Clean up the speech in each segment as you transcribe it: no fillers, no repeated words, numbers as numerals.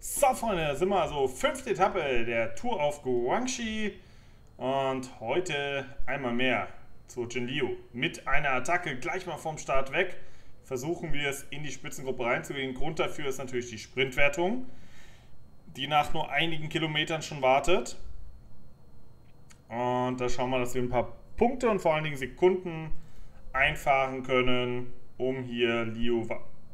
So, Freunde, da sind wir also 5. Etappe der Tour auf Guangxi und heute einmal mehr zu Jin Liu. Mit einer Attacke gleich mal vom Start weg versuchen wir es in die Spitzengruppe reinzugehen. Grund dafür ist natürlich die Sprintwertung, die nach nur einigen Kilometern schon wartet. Und da schauen wir, dass wir ein paar Punkte und vor allen Dingen Sekunden einfahren können, um hier Liu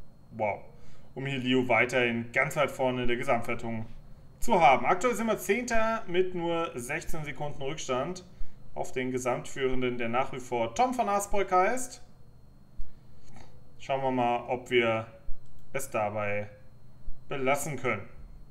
weiterhin ganz weit vorne in der Gesamtwertung zu haben. Aktuell sind wir 10. mit nur 16 Sekunden Rückstand auf den Gesamtführenden, der nach wie vor Tom van Asbroek heißt. Schauen wir mal, ob wir es dabei belassen können.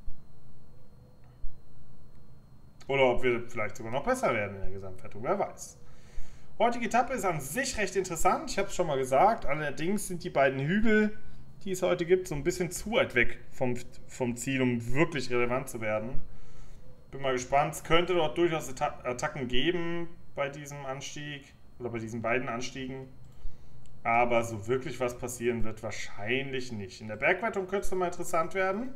Oder ob wir vielleicht sogar noch besser werden in der Gesamtwertung, wer weiß. Heutige Etappe ist an sich recht interessant, ich habe es schon mal gesagt, allerdings sind die beiden Hügel, die es heute gibt, so ein bisschen zu weit weg vom Ziel, um wirklich relevant zu werden. Bin mal gespannt, es könnte dort durchaus Attacken geben bei diesem Anstieg oder bei diesen beiden Anstiegen, aber so wirklich was passieren wird wahrscheinlich nicht. In der Bergwertung könnte es mal interessant werden,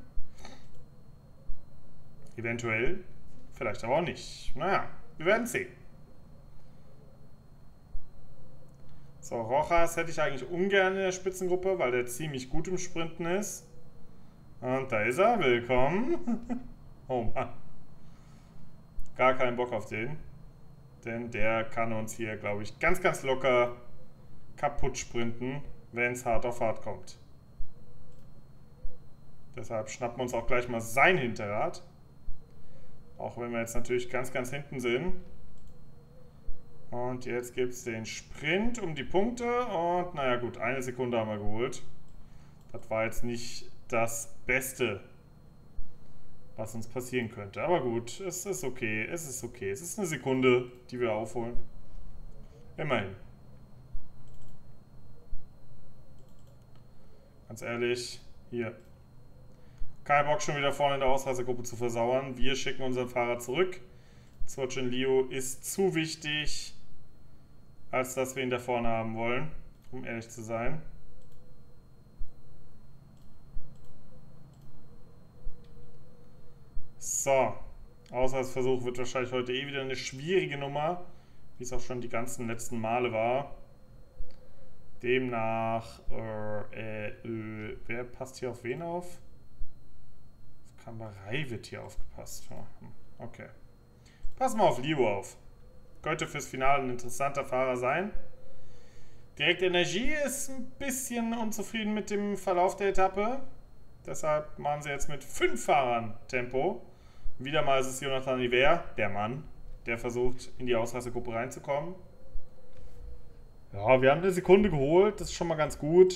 eventuell, vielleicht aber auch nicht. Naja, wir werden sehen. So, Rojas hätte ich eigentlich ungern in der Spitzengruppe, weil der ziemlich gut im Sprinten ist. Und da ist er, willkommen. Oh Mann. Gar keinen Bock auf den. Denn der kann uns hier, glaube ich, ganz, ganz locker kaputt sprinten, wenn es hart auf hart kommt. Deshalb schnappen wir uns auch gleich mal sein Hinterrad. Auch wenn wir jetzt natürlich ganz, ganz hinten sind. Und jetzt gibt es den Sprint um die Punkte und naja gut, 1 Sekunde haben wir geholt. Das war jetzt nicht das Beste, was uns passieren könnte. Aber gut, es ist okay, es ist okay. Es ist 1 Sekunde, die wir aufholen. Immerhin. Ganz ehrlich, hier. Kein Bock schon wieder vorne in der Ausreißergruppe zu versauern. Wir schicken unseren Fahrer zurück. Jin Liu ist zu wichtig, als dass wir ihn da vorne haben wollen, um ehrlich zu sein. So, Ausreißversuch wird wahrscheinlich heute eh wieder eine schwierige Nummer, wie es auch schon die ganzen letzten Male war. Demnach, wer passt hier auf wen auf? Auf Kamberei wird hier aufgepasst. Okay. Pass mal auf Liu auf. Könnte fürs Finale ein interessanter Fahrer sein. Direkt Energie ist ein bisschen unzufrieden mit dem Verlauf der Etappe. Deshalb machen sie jetzt mit 5 Fahrern Tempo. Wieder mal ist es Jonathan Iver, der Mann, der versucht, in die Ausreißergruppe reinzukommen. Ja, wir haben 1 Sekunde geholt, das ist schon mal ganz gut.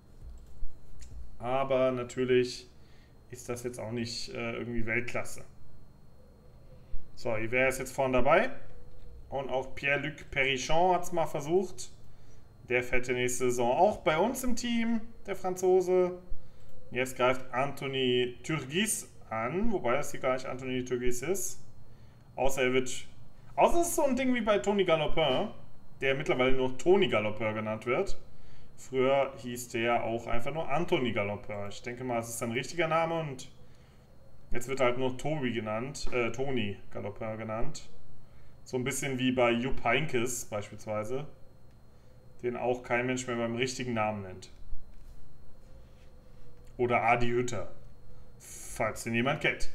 Aber natürlich ist das jetzt auch nicht irgendwie Weltklasse. So, Iver ist jetzt vorne dabei. Und auch Pierre-Luc Perichon hat es mal versucht. Der fährt die nächste Saison auch bei uns im Team, der Franzose. Jetzt greift Anthony Turgis an, wobei das hier gar nicht Anthony Turgis ist. Außer es ist so ein Ding wie bei Tony Galopin, der mittlerweile nur Tony Galopin genannt wird. Früher hieß der auch einfach nur Anthony Galopin. Ich denke mal, es ist sein richtiger Name und jetzt wird halt nur Tony Galopin genannt. So ein bisschen wie bei Jupp Heynckes beispielsweise, den auch kein Mensch mehr beim richtigen Namen nennt. Oder Adi Hütter, falls den jemand kennt.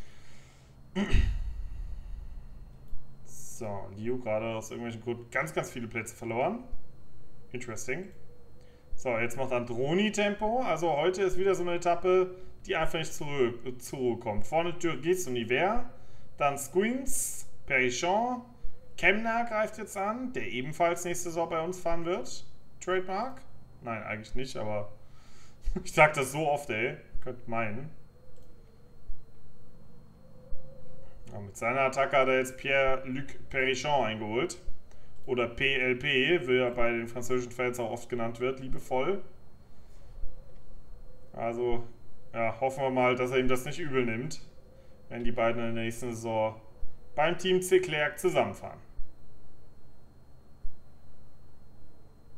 So, Liu gerade aus irgendwelchen Gründen ganz, ganz viele Plätze verloren. Interesting. So, jetzt macht Androni Tempo. Also heute ist wieder so eine Etappe, die einfach nicht zurückkommt. Vorne Turgis und Iver, dann Squins, Perichon, Kemner greift jetzt an, der ebenfalls nächste Saison bei uns fahren wird. Trademark? Nein, eigentlich nicht, aber ich sag das so oft, ey. Könnt meinen. Ja, mit seiner Attacke hat er jetzt Pierre-Luc Perichon eingeholt. Oder PLP, wie er bei den französischen Fans auch oft genannt wird, liebevoll. Also, ja, hoffen wir mal, dass er ihm das nicht übel nimmt, wenn die beiden in der nächsten Saison beim Team Leclerc zusammenfahren.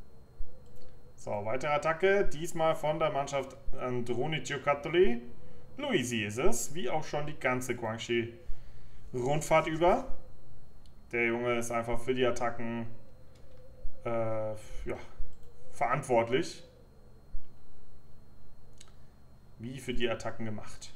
So, weitere Attacke, diesmal von der Mannschaft Androni Giocattoli. Luisi ist es, wie auch schon die ganze Guangxi-Rundfahrt über. Der Junge ist einfach für die Attacken ja, verantwortlich. Wie für die Attacken gemacht.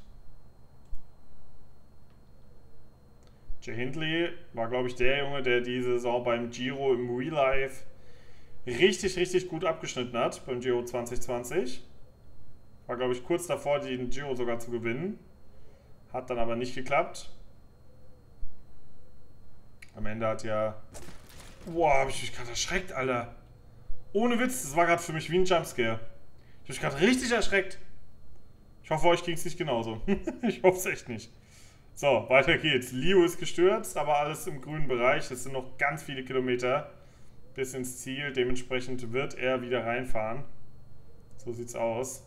Jay Hindley war, glaube ich, der Junge, der diese Saison beim Giro im Real Life richtig gut abgeschnitten hat. Beim Giro 2020. War, glaube ich, kurz davor, den Giro sogar zu gewinnen. Hat dann aber nicht geklappt. Am Ende hat ja... Boah, hab ich mich gerade erschreckt, Alter. Ohne Witz, das war gerade für mich wie ein Jumpscare. Ich hab mich gerade richtig erschreckt. Ich hoffe, euch ging es nicht genauso. Ich hoffe es echt nicht. So, weiter geht's. Liu ist gestürzt, aber alles im grünen Bereich. Es sind noch ganz viele Kilometer bis ins Ziel. Dementsprechend wird er wieder reinfahren. So sieht's aus.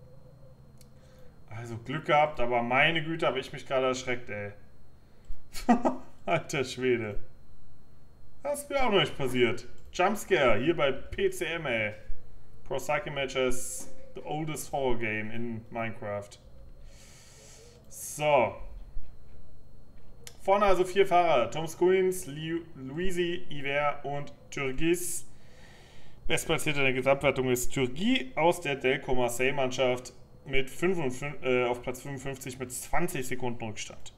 Also Glück gehabt, aber meine Güte, habe ich mich gerade erschreckt, ey. Alter Schwede. Das ist mir auch noch nicht passiert. Jumpscare hier bei PCM, ey. Pro Cycling Matches, the oldest horror game in Minecraft. So. Vorne also 4 Fahrer. Tom Skuins, Luisi, Iver und Turgis. Bestplatzierter in der Gesamtwertung ist Turgis aus der Delco Marseille Mannschaft mit auf Platz 55 mit 20 Sekunden Rückstand.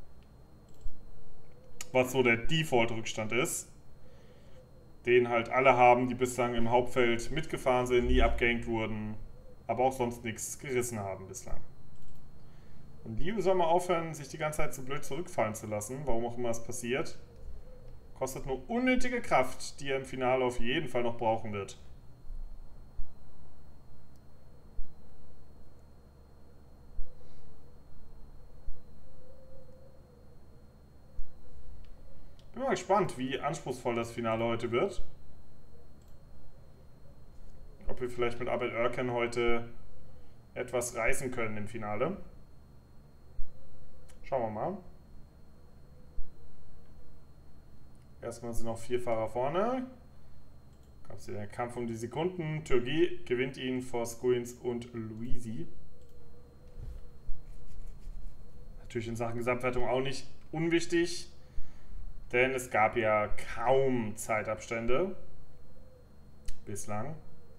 Was so der Default-Rückstand ist. Den halt alle haben, die bislang im Hauptfeld mitgefahren sind, nie abgehängt wurden, aber auch sonst nichts gerissen haben bislang. Und Liu soll mal aufhören, sich die ganze Zeit so blöd zurückfallen zu lassen, warum auch immer es passiert. Kostet nur unnötige Kraft, die er im Finale auf jeden Fall noch brauchen wird. Bin mal gespannt, wie anspruchsvoll das Finale heute wird. Ob wir vielleicht mit Abel Erken heute etwas reißen können im Finale. Schauen wir mal. Erstmal sind noch 4 Fahrer vorne. Gab es hier den Kampf um die Sekunden. Turgis gewinnt ihn vor Skuins und Luisi. Natürlich in Sachen Gesamtwertung auch nicht unwichtig. Denn es gab ja kaum Zeitabstände bislang.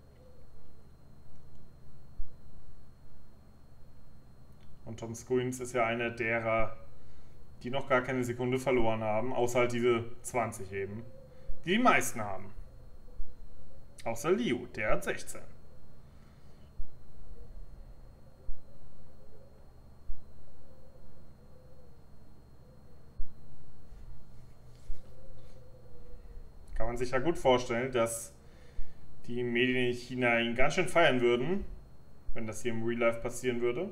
Und Tom Skuins ist ja einer derer, die noch gar keine Sekunde verloren haben, außer halt diese 20 eben, die die meisten haben. Außer Liu, der hat 16. Kann man sich ja gut vorstellen, dass die Medien in China ihn ganz schön feiern würden, wenn das hier im Real Life passieren würde.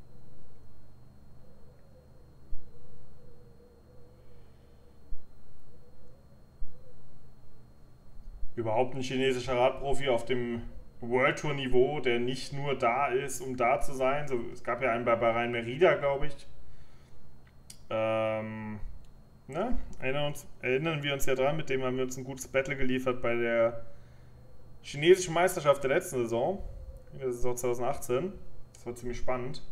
Überhaupt ein chinesischer Radprofi auf dem World Tour Niveau, der nicht nur da ist, um da zu sein. So, es gab ja einen bei Bahrain Merida, glaube ich. Ne? Erinnern wir uns ja dran, mit dem haben wir uns ein gutes Battle geliefert bei der chinesischen Meisterschaft der letzten Saison, in der Saison 2018. Das war ziemlich spannend.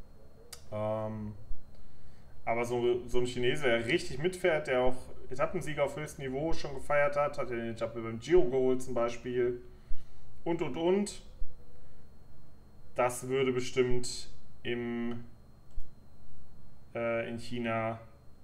Aber so ein Chinese, der richtig mitfährt, der auch Etappensieger auf höchstem Niveau schon gefeiert hat ja den Etappe beim Giro geholt zum Beispiel. Und. Das würde bestimmt in China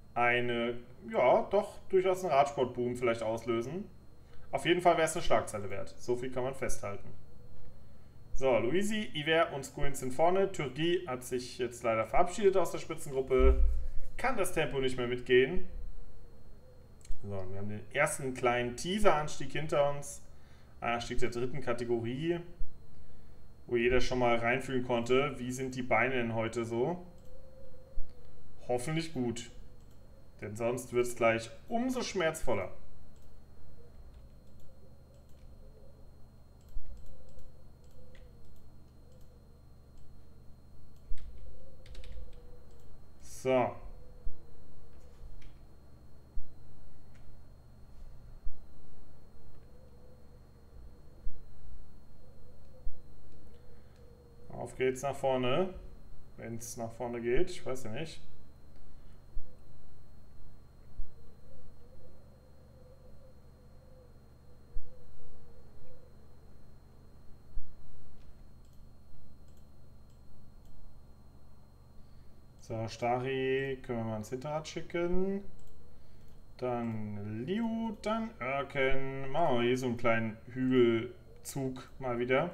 doch durchaus einen Radsportboom vielleicht auslösen. Auf jeden Fall wäre es eine Schlagzeile wert. So viel kann man festhalten. So, Luisi, Iver und Skuins sind vorne. Turgis hat sich jetzt leider verabschiedet aus der Spitzengruppe. Kann das Tempo nicht mehr mitgehen. So, wir haben den ersten kleinen Teaser-Anstieg hinter uns. Ein Anstieg der 3. Kategorie, wo jeder schon mal reinfühlen konnte, wie sind die Beine denn heute so. Hoffentlich gut. Denn sonst wird es gleich umso schmerzvoller. So. Auf geht's nach vorne. wenn es nach vorne geht. Ich weiß ja nicht. So, Stari können wir mal ins Hinterrad schicken. Dann Liu, dann Erken. Machen wir hier so einen kleinen Hügelzug mal wieder.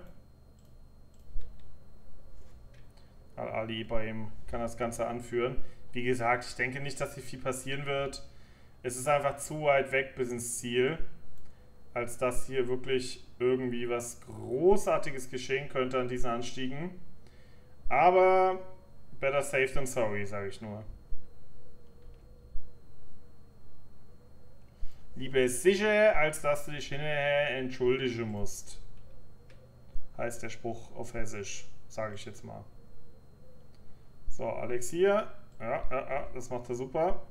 Ali Ibrahim kann das Ganze anführen. Wie gesagt, ich denke nicht, dass hier viel passieren wird. Es ist einfach zu weit weg bis ins Ziel, als dass hier wirklich irgendwie was Großartiges geschehen könnte an diesen Anstiegen. Aber better safe than sorry, sage ich nur. Lieber sicher, als dass du dich hinterher entschuldigen musst. Heißt der Spruch auf Hessisch, sage ich jetzt mal. So, Alex hier. Ja, das macht er super.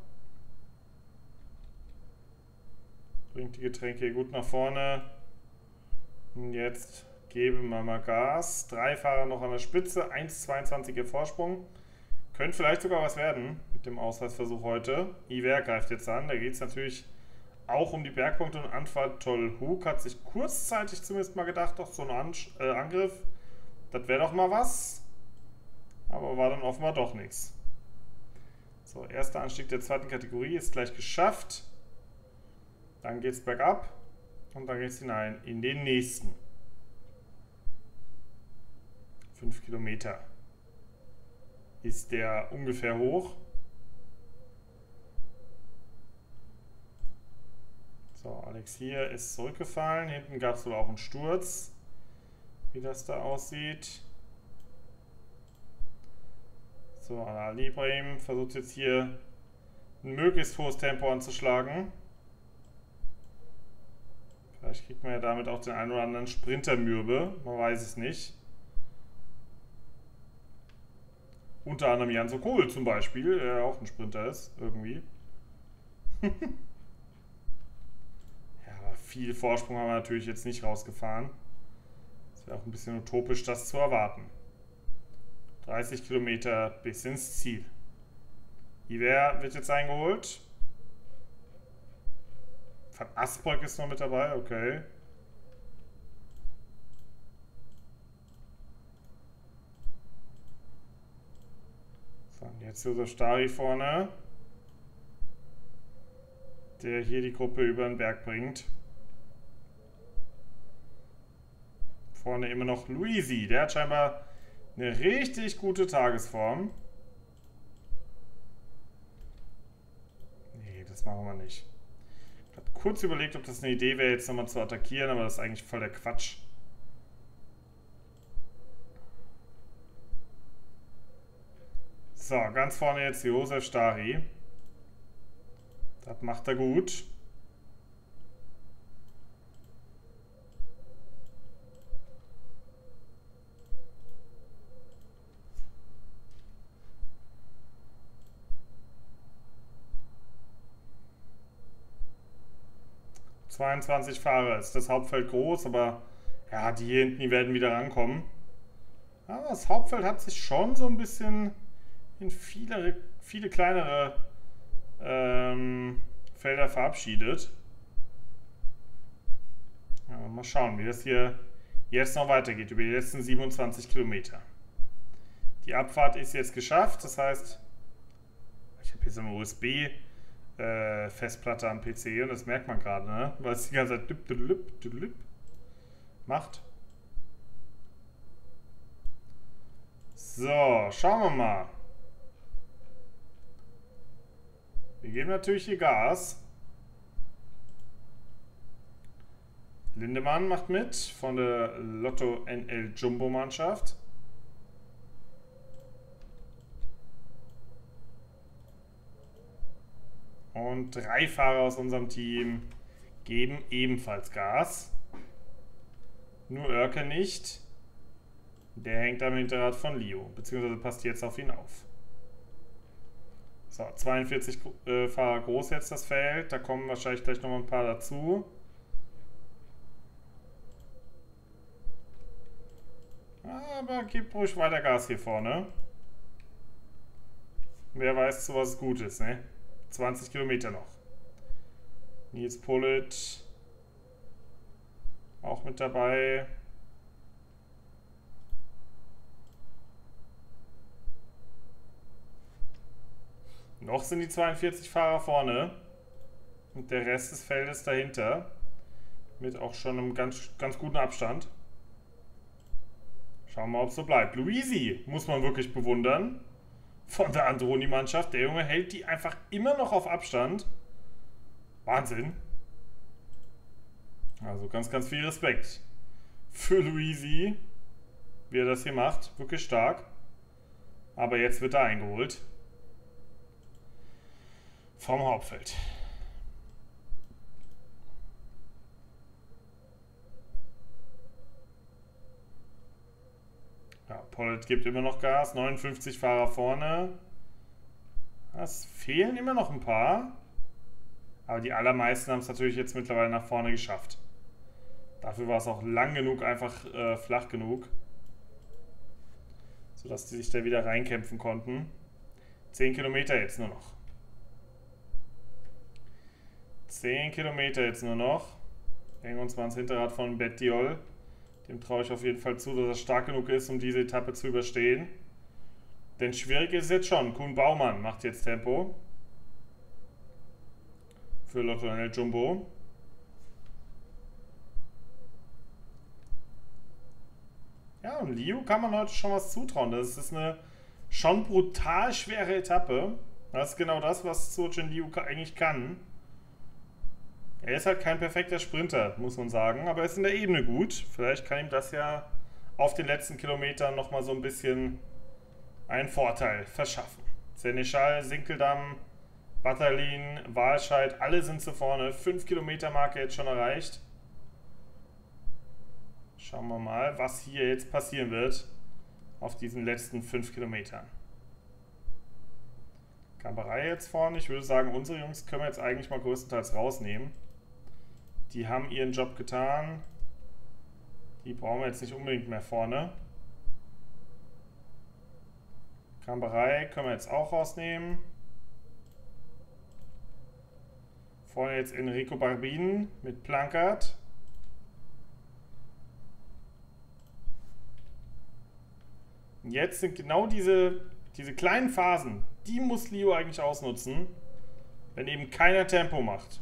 Bringt die Getränke hier gut nach vorne. Und jetzt geben wir mal Gas. 3 Fahrer noch an der Spitze. 1,22er Vorsprung. Könnte vielleicht sogar was werden mit dem Ausreißversuch heute. Iver greift jetzt an. Da geht es natürlich auch um die Bergpunkte und Anfahrt. Tolhuk hat sich kurzzeitig zumindest mal gedacht, doch so ein Angriff. Das wäre doch mal was. Aber war dann offenbar doch nichts. So, erster Anstieg der zweiten Kategorie ist gleich geschafft. Dann geht es bergab. Und dann geht es hinein in den nächsten. 5 Kilometer ist der ungefähr hoch. So, Alex hier ist zurückgefallen. Hinten gab es wohl auch einen Sturz. Wie das da aussieht. So, Ali Ibrahim versucht jetzt hier ein möglichst hohes Tempo anzuschlagen. Vielleicht kriegt man ja damit auch den einen oder anderen Sprintermürbe. Man weiß es nicht. Unter anderem Jan Sokol zum Beispiel, der auch ein Sprinter ist, irgendwie. Ja, aber viel Vorsprung haben wir natürlich jetzt nicht rausgefahren. Es wäre auch ein bisschen utopisch, das zu erwarten. 30 Kilometer bis ins Ziel. Iver wird jetzt eingeholt. Van Asbroek ist noch mit dabei, okay. So, und jetzt Josef Stari vorne, der hier die Gruppe über den Berg bringt. Vorne immer noch Luisi, der hat scheinbar eine richtig gute Tagesform. Nee, das machen wir nicht. Ich habe kurz überlegt, ob das eine Idee wäre, jetzt nochmal zu attackieren, aber das ist eigentlich voll der Quatsch. So, ganz vorne jetzt Josef Stari. Das macht er gut. ...22 Fahrer ist das Hauptfeld groß, aber ja, die hier hinten, die werden wieder rankommen. Aber das Hauptfeld hat sich schon so ein bisschen in viele kleinere Felder verabschiedet. Ja, mal schauen, wie das hier jetzt noch weitergeht, über die letzten 27 Kilometer. Die Abfahrt ist jetzt geschafft, das heißt, ich habe hier so eine USB-Festplatte am PC und das merkt man gerade, ne? Weil es die ganze Zeit macht. So, schauen wir mal. Wir geben natürlich hier Gas. Lindemann macht mit von der Lotto NL Jumbo Mannschaft. Und 3 Fahrer aus unserem Team geben ebenfalls Gas. Nur Oerken nicht. Der hängt am Hinterrad von Lio, beziehungsweise passt jetzt auf ihn auf. So, 42 Fahrer groß jetzt das Feld. Da kommen wahrscheinlich gleich noch mal ein paar dazu. Aber gib ruhig weiter Gas hier vorne. Wer weiß, zu was es gut ist, ne? 20 Kilometer noch. Nils Politt auch mit dabei. Noch sind die 42 Fahrer vorne. Und der Rest des Feldes dahinter. Mit auch schon einem ganz guten Abstand. Schauen wir mal, ob es so bleibt. Luisi muss man wirklich bewundern. Von der Androni-Mannschaft. Der Junge hält die einfach immer noch auf Abstand. Wahnsinn. Also ganz viel Respekt für Luisi, wie er das hier macht. Wirklich stark. Aber jetzt wird er eingeholt. Vom Hauptfeld. Ja, Politt gibt immer noch Gas. 59 Fahrer vorne. Es fehlen immer noch ein paar. Aber die allermeisten haben es natürlich jetzt mittlerweile nach vorne geschafft. Dafür war es auch lang genug, einfach flach genug. Sodass die sich da wieder reinkämpfen konnten. 10 Kilometer jetzt nur noch. 10 Kilometer jetzt nur noch. Hängen uns mal ans Hinterrad von Bettiol. Dem traue ich auf jeden Fall zu, dass er stark genug ist, um diese Etappe zu überstehen. Denn schwierig ist es jetzt schon. Kuhn Baumann macht jetzt Tempo. Für Lotto Jumbo. Ja, und Liu kann man heute schon was zutrauen. Das ist eine schon brutal schwere Etappe. Das ist genau das, was Zurchin Liu eigentlich kann. Er ist halt kein perfekter Sprinter, muss man sagen, aber er ist in der Ebene gut. Vielleicht kann ihm das ja auf den letzten Kilometern nochmal so ein bisschen einen Vorteil verschaffen. Seneschal, Sinkeldamm, Batterlin, Walscheid, alle sind zu vorne. 5 Kilometer Marke jetzt schon erreicht. Schauen wir mal, was hier jetzt passieren wird auf diesen letzten 5 Kilometern. Camberey jetzt vorne. Ich würde sagen, unsere Jungs können wir jetzt eigentlich mal größtenteils rausnehmen. Die haben ihren Job getan. Die brauchen wir jetzt nicht unbedingt mehr vorne. Camberey können wir jetzt auch rausnehmen. Vorne jetzt Enrico Barbin mit Plankert. Und jetzt sind genau diese kleinen Phasen, die muss Liu eigentlich ausnutzen, wenn eben keiner Tempo macht.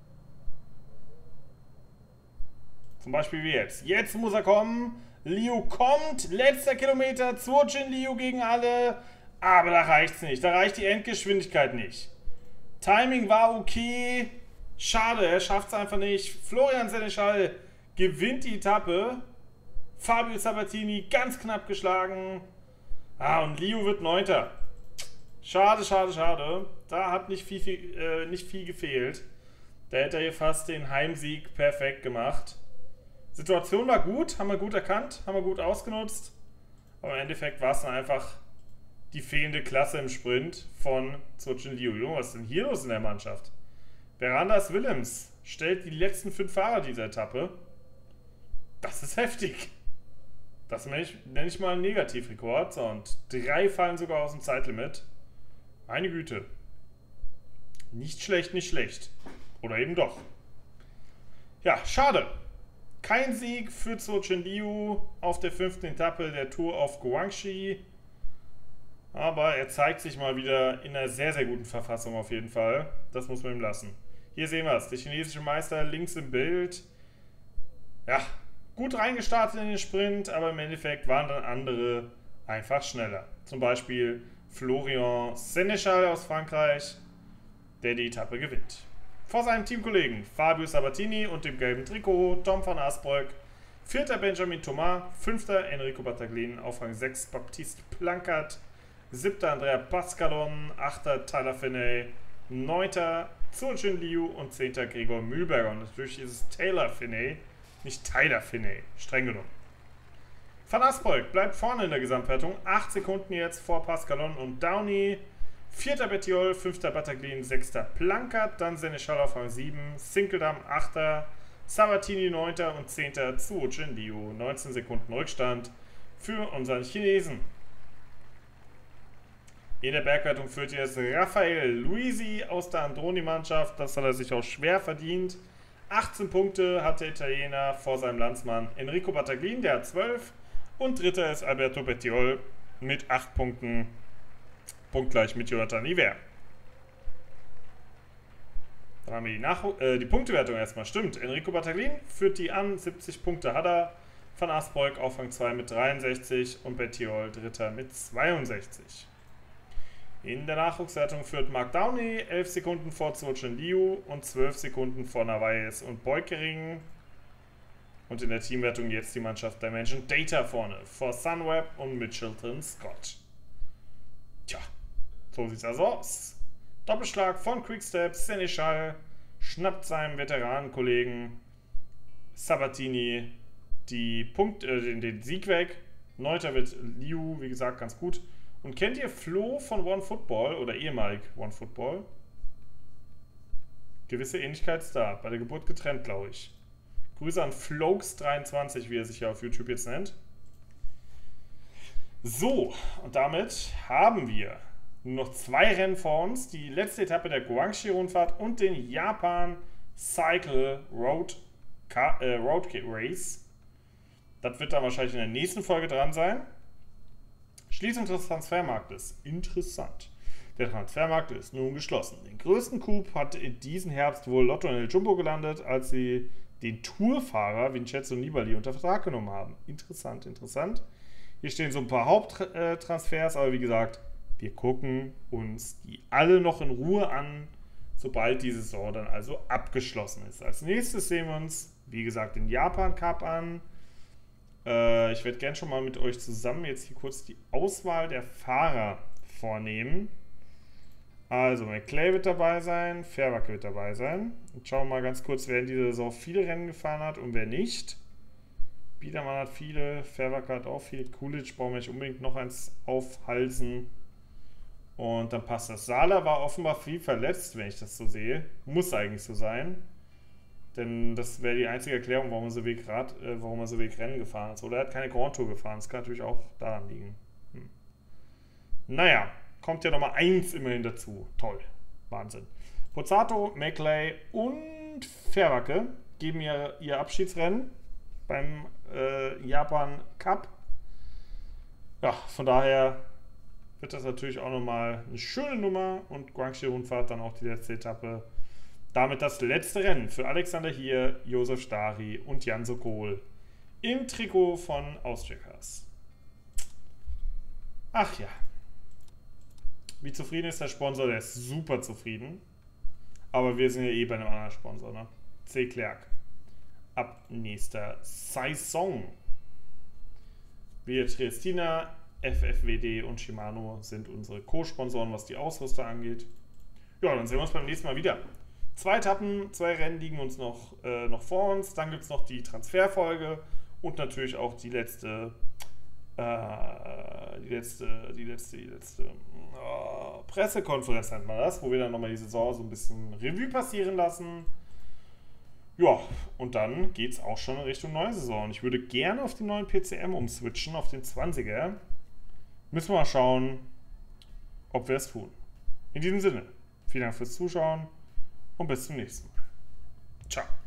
Zum Beispiel wie jetzt. Jetzt muss er kommen. Liu kommt. Letzter Kilometer. Zurchin Liu gegen alle. Aber da reicht es nicht. Da reicht die Endgeschwindigkeit nicht. Timing war okay. Schade, er schafft es einfach nicht. Florian Seneschal gewinnt die Etappe. Fabio Sabatini ganz knapp geschlagen. Und Liu wird 9. Schade, schade, schade. Da hat nicht viel gefehlt. Da hätte er hier fast den Heimsieg perfekt gemacht. Situation war gut, haben wir gut erkannt, haben wir gut ausgenutzt. Aber im Endeffekt war es dann einfach die fehlende Klasse im Sprint von Zurchin Liu. Was ist denn hier los in der Mannschaft? Verandas Willems stellt die letzten 5 Fahrer dieser Etappe. Das ist heftig. Das nenne ich mal einen Negativrekord. So, und 3 fallen sogar aus dem Zeitlimit. Meine Güte. Nicht schlecht, nicht schlecht. Oder eben doch. Ja, schade. Kein Sieg für Zurchin Liu auf der 5. Etappe der Tour of Guangxi. Aber er zeigt sich mal wieder in einer sehr, sehr guten Verfassung auf jeden Fall. Das muss man ihm lassen. Hier sehen wir es. Der chinesische Meister links im Bild. Ja, gut reingestartet in den Sprint, aber im Endeffekt waren dann andere einfach schneller. Zum Beispiel Florian Seneschal aus Frankreich, der die Etappe gewinnt. Vor seinem Teamkollegen Fabio Sabatini und dem gelben Trikot Tom van Asbroek, 4. Benjamin Thomas, 5. Enrico Battaglin, auf Rang 6 Baptiste Plankert, 7. Andrea Pascalon, 8. Tyler Finney, 9. Zurchin Liu und 10. Gregor Mühlberger. Und natürlich ist es Taylor Finney, nicht Tyler Finney, streng genommen. Van Asbroek bleibt vorne in der Gesamtwertung, 8 Sekunden jetzt vor Pascalon und Downey. 4. Bettiol, 5. Battaglin, 6. Plankert, dann Seneschal auf Rang 7, Sinkeldam 8. Sabatini 9. und 10. Zurchin Liu. 19 Sekunden Rückstand für unseren Chinesen. In der Bergwertung führt jetzt Raphael Luisi aus der Androni-Mannschaft. Das hat er sich auch schwer verdient. 18 Punkte hat der Italiener vor seinem Landsmann Enrico Battaglin, der hat 12. Und dritter ist Alberto Bettiol mit 8 Punkten. Punktgleich mit Jonathan Iver. Dann haben wir die Punktewertung erstmal. Stimmt, Enrico Battaglin führt die an. 70 Punkte hat er. Van Asbroek auf Rang 2 mit 63 und Bettiol dritter mit 62. In der Nachwuchswertung führt Mark Downey 11 Sekunden vor Zurchen Liu und 12 Sekunden vor Narvaez und Beukering. Und in der Teamwertung jetzt die Mannschaft Dimension Data vorne vor Sunweb und Mitchelton Scott. Tja, so sieht's also aus. Doppelschlag von Quickstep, Seneschal schnappt seinem Veteranenkollegen Sabatini den Sieg weg. Neunter wird Liu, wie gesagt, ganz gut. Und kennt ihr Flo von OneFootball oder ehemalig OneFootball? Gewisse Ähnlichkeit ist da. Bei der Geburt getrennt, glaube ich. Grüße an Flokes23, wie er sich ja auf YouTube jetzt nennt. So, und damit haben wir nur noch 2 Rennen vor uns. Die letzte Etappe der Guangxi-Rundfahrt und den Japan Cycle Road Race. Das wird dann wahrscheinlich in der nächsten Folge dran sein. Schließung des Transfermarktes. Interessant. Der Transfermarkt ist nun geschlossen. Den größten Coup hat in diesem Herbst wohl Lotto und El Jumbo gelandet, als sie den Tourfahrer Vincenzo Nibali unter Vertrag genommen haben. Interessant, interessant. Hier stehen so ein paar Haupttransfers, aber wie gesagt, wir gucken uns die alle noch in Ruhe an, sobald die Saison dann also abgeschlossen ist. Als nächstes sehen wir uns, wie gesagt, den Japan Cup an. Ich werde gerne schon mal mit euch zusammen jetzt hier kurz die Auswahl der Fahrer vornehmen. Also, McClay wird dabei sein, Fairwacke wird dabei sein. Und schauen wir mal ganz kurz, wer in dieser Saison viele Rennen gefahren hat und wer nicht. Biedermann hat viele, Fairwacke hat auch viele. Coolidge brauchen wir nicht unbedingt noch eins aufhalsen. Und dann passt das. Sala war offenbar viel verletzt, wenn ich das so sehe. Muss eigentlich so sein. Denn das wäre die einzige Erklärung, warum er so wenig Rennen gefahren ist. Oder er hat keine Grand Tour gefahren. Das kann natürlich auch daran liegen. Naja, kommt ja nochmal 1 immerhin dazu. Toll. Wahnsinn. Pozzato, McLay und Fairwacke geben ihr Abschiedsrennen beim Japan Cup. Ja, von daher wird das natürlich auch nochmal eine schöne Nummer. Und Guangxi-Rundfahrt dann auch die letzte Etappe. Damit das letzte Rennen für Alexander Hier, Josef Stari und Jan Sokol im Trikot von Austria Cars. Ach ja. Wie zufrieden ist der Sponsor? Der ist super zufrieden. Aber wir sind ja eh bei einem anderen Sponsor, ne? C. Clerc. Ab nächster Saison. Wir Triestina, FFWD und Shimano sind unsere Co-Sponsoren, was die Ausrüster angeht. Ja, dann sehen wir uns beim nächsten Mal wieder. 2 Etappen, 2 Rennen liegen uns noch vor uns. Dann gibt es noch die Transferfolge und natürlich auch die letzte Pressekonferenz nennt man das, wo wir dann nochmal die Saison so ein bisschen Revue passieren lassen. Ja, und dann geht es auch schon in Richtung neue Saison. Ich würde gerne auf den neuen PCM umswitchen, auf den 20er. Müssen wir mal schauen, ob wir es tun. In diesem Sinne, vielen Dank fürs Zuschauen und bis zum nächsten Mal. Ciao.